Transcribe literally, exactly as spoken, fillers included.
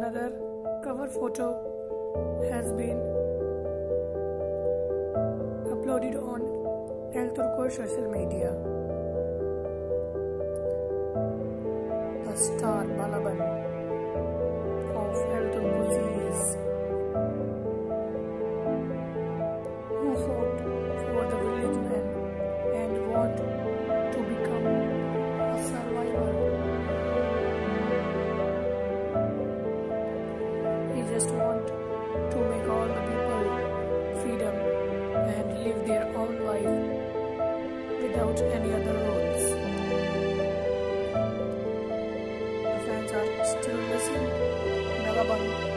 Another cover photo has been uploaded on El Turco social media. The star Balaban of El Turco series, who fought for the village men and want to become a survivor. He just want to make all the people freedom and live their own life without any other rules. The fans are still missing Balaban.